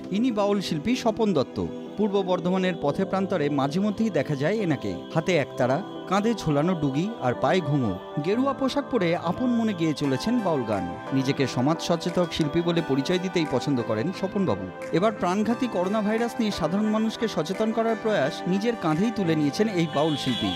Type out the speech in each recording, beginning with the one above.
ইনি বাউল শিল্পী স্বপন দত্ত। পূর্ব বর্ধমানের পথে প্রান্তরে মাঝে মধ্যেই দেখা যায় এনাকে। হাতে একতারা, কাঁধে ঝোলানো ডুগি আর পায়ে ঘুঙুর, গেরুয়া পোশাক পরে আপন মনে গেয়ে চলেছেন বাউল গান। নিজেকে সমাজ সচেতক শিল্পী বলে পরিচয় দিতেই পছন্দ করেন স্বপনবাবু। এবার প্রাণঘাতী করোনা ভাইরাস নিয়ে সাধারণ মানুষকে সচেতন করার প্রয়াস নিজের কাঁধেই তুলে নিয়েছেন এই বাউল শিল্পী।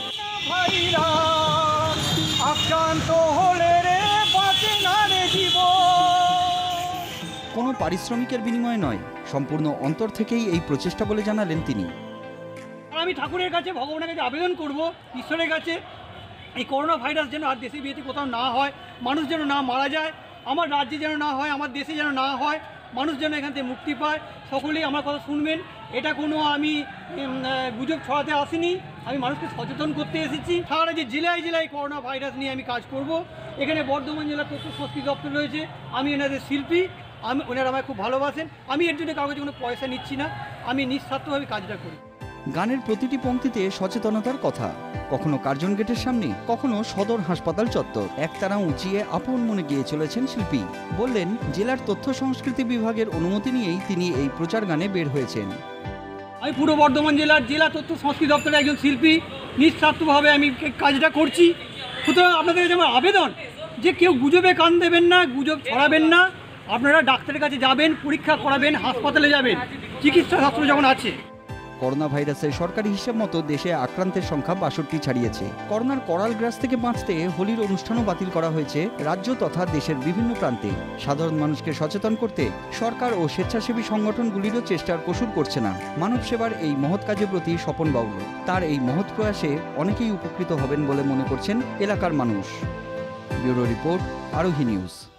কোনো পারিশ্রমিকের বিনিময়ে নয়, সম্পূর্ণ অন্তর থেকেই এই প্রচেষ্টা বলে জানালেন তিনি। আমি ঠাকুরের কাছে, ভগবানের কাছে আবেদন করব, ঈশ্বরের কাছে, এই করোনা ভাইরাস যেন আর দেশে বিয়েতে কোথাও না হয়, মানুষ যেন না মারা যায়, আমার রাজ্যে যেন না হয়, আমার দেশে যেন না হয়, মানুষ যেন এখান থেকে মুক্তি পায়। সকলেই আমার কথা শুনবেন। এটা কোনো আমি গুজব ছড়াতে আসিনি, আমি মানুষকে সচেতন করতে এসেছি। সারা যে জেলায় জেলায় করোনা ভাইরাস নিয়ে আমি কাজ করব। এখানে বর্ধমান জেলার তথ্য সংস্কৃতি দপ্তর রয়েছে, আমি এনাদের শিল্পী, ওনারা আমায় খুব ভালোবাসেন। আমি এর জন্য কারোর কাছে কোনো পয়সা নিচ্ছি না, আমি নিঃস্বার্থভাবে কাজটা করি। গানের প্রতিটি পংক্তিতে সচেতনতার কথা, কখনো কার্জন গেটের সামনে, কখনো সদর হাসপাতাল চত্বর। একতারা উঁচিয়ে আপন মনে গিয়ে চলেছেন শিল্পী। বললেন, জেলার তথ্য সংস্কৃতি বিভাগের অনুমতি নিয়েই তিনি এই প্রচার গানে বের হয়েছেন। আমি পূর্ব বর্ধমান জেলার জেলা তথ্য সংস্কৃতি দপ্তরের একজন শিল্পী, নিঃস্বার্থভাবে আমি কাজটা করছি। সুতরাং আপনাদের কাছে আমার আবেদন যে কেউ গুজবে কান দেবেন না, গুজব ছড়াবেন না। আপনারা ডাক্তারের কাছে যাবেন, পরীক্ষা করাবেন, হাসপাতালে যাবেন, চিকিৎসা শাস্ত্র যখন আছে। করোনা ভাইরাসের সরকারি হিসাব মতো দেশে আক্রান্তের সংখ্যা ৬২ ছাড়িয়েছে। করোনার করাল গ্রাস থেকে বাঁচতে হোলির অনুষ্ঠানও বাতিল করা হয়েছে রাজ্য তথা দেশের বিভিন্ন প্রান্তে। সাধারণ মানুষকে সচেতন করতে সরকার ও স্বেচ্ছাসেবী সংগঠনগুলিরও চেষ্টার কসুর করছে না। মানব সেবার এই মহৎ কাজের প্রতি স্বপন বাউল, তার এই মহৎ প্রয়াসে অনেকেই উপকৃত হবেন বলে মনে করছেন এলাকার মানুষ। Bureau report, Arohi news.